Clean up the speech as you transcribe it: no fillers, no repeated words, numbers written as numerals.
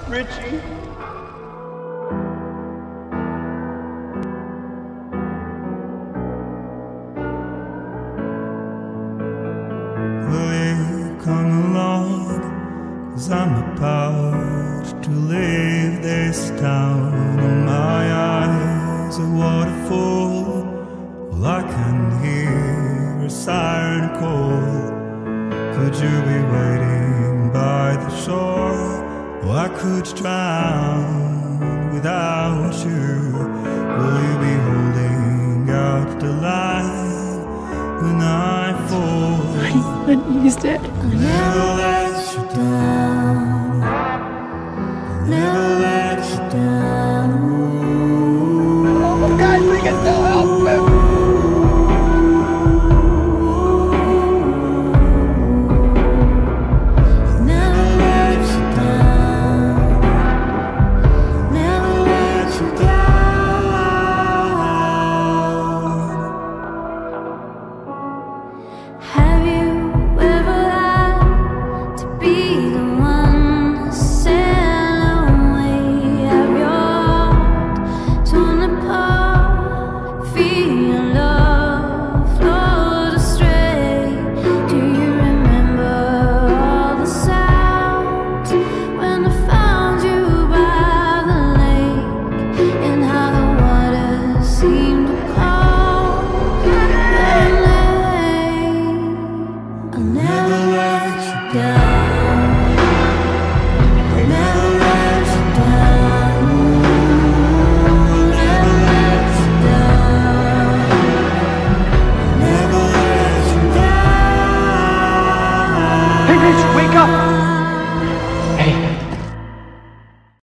Richie. Will you come along? 'Cause I'm about to leave this town. And my eyes are waterfall. All I can hear is siren call. Could you be waiting by the shore? Or I could drown without you. Will you be holding out the line when I fall? Honey, he's dead. Never let you down.